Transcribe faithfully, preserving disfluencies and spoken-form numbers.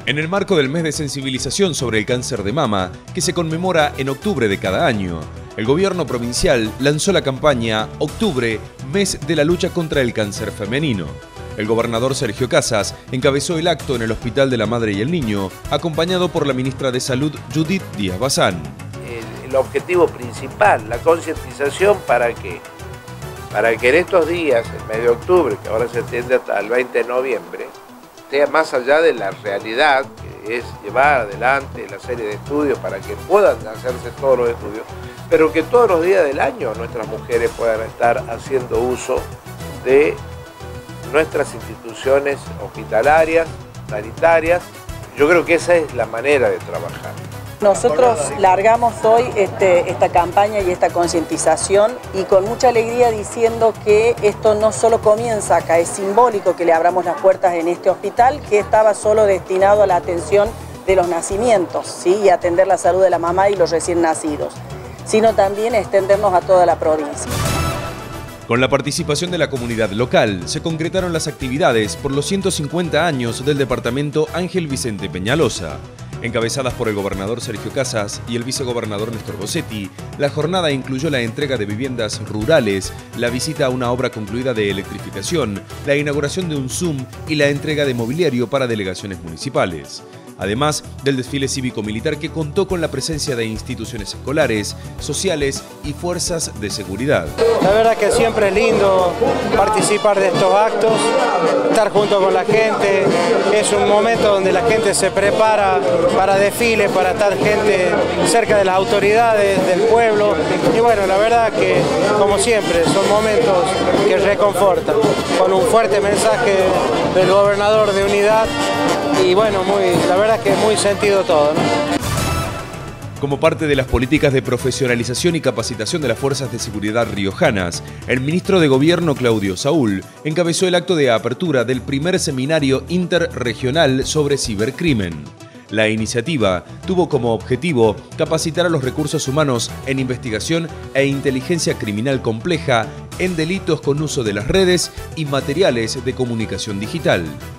En el marco del mes de sensibilización sobre el cáncer de mama, que se conmemora en octubre de cada año, el gobierno provincial lanzó la campaña Octubre, mes de la lucha contra el cáncer femenino. El gobernador Sergio Casas encabezó el acto en el Hospital de la Madre y el Niño, acompañado por la ministra de Salud, Judith Díaz Bazán. El, el objetivo principal, la concientización para que, para que en estos días, el mes de octubre, que ahora se extiende hasta el veinte de noviembre, sea más allá de la realidad, que es llevar adelante la serie de estudios para que puedan hacerse todos los estudios, pero que todos los días del año nuestras mujeres puedan estar haciendo uso de nuestras instituciones hospitalarias, sanitarias. Yo creo que esa es la manera de trabajar. Nosotros largamos hoy este, esta campaña y esta concientización y con mucha alegría diciendo que esto no solo comienza acá, es simbólico que le abramos las puertas en este hospital que estaba solo destinado a la atención de los nacimientos, ¿sí? Y atender la salud de la mamá y los recién nacidos, sino también extendernos a toda la provincia. Con la participación de la comunidad local, se concretaron las actividades por los ciento cincuenta años del departamento Ángel Vicente Peñalosa. Encabezadas por el gobernador Sergio Casas y el vicegobernador Néstor Bossetti, la jornada incluyó la entrega de viviendas rurales, la visita a una obra concluida de electrificación, la inauguración de un Zoom y la entrega de mobiliario para delegaciones municipales. Además del desfile cívico-militar que contó con la presencia de instituciones escolares, sociales y fuerzas de seguridad. La verdad que siempre es lindo participar de estos actos, estar junto con la gente. Es un momento donde la gente se prepara para desfiles, para estar gente cerca de las autoridades del pueblo. Y bueno, la verdad que, como siempre, son momentos que reconfortan, con un fuerte mensaje del gobernador de unidad. Y bueno, muy, la verdad es que muy sentido todo, ¿no? Como parte de las políticas de profesionalización y capacitación de las fuerzas de seguridad riojanas, el ministro de Gobierno Claudio Saúl encabezó el acto de apertura del primer seminario interregional sobre cibercrimen. La iniciativa tuvo como objetivo capacitar a los recursos humanos en investigación e inteligencia criminal compleja en delitos con uso de las redes y materiales de comunicación digital.